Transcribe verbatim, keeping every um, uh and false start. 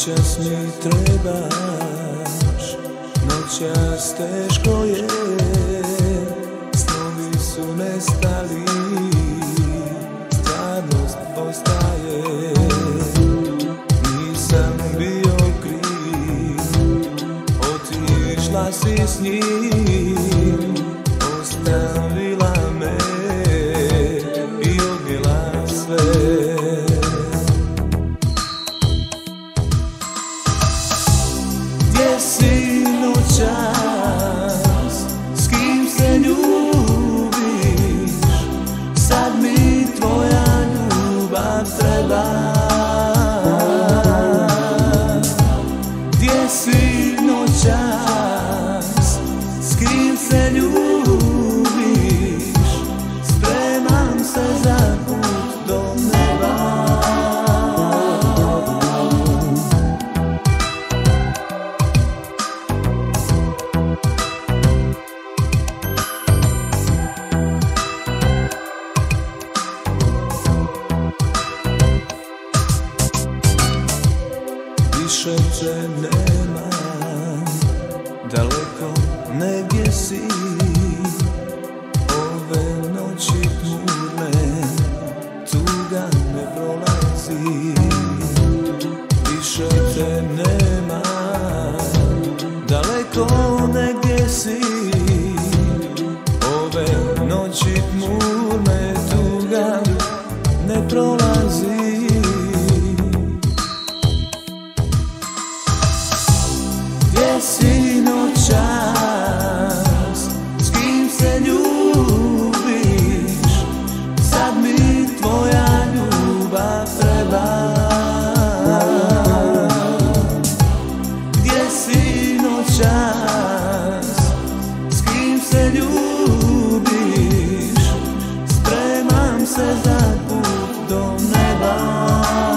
Noćas mi trebaš, noćas teško je, snovi su nestali, stvarnost ostaje. Nisam bio kriv, otišla si s njim, ostavila me i odnijela sve. Gdje si noćas, s kim se ljubiš, sad mi tvoja ljubav treba. Gdje si noćas, s kim se ljubiš, spremam se za put do neba. Više te nema, daleko negdje si, ove noći tmurne, tuga me prolazi. Više te nema, daleko negdje si, ove noći tmurne, tuga ne prolazi. Gdje si noćas, s kim se ljubiš, sad mi tvoja ljubav treba. Gdje si noćas, s kim se ljubiš, spremam se za put do neba.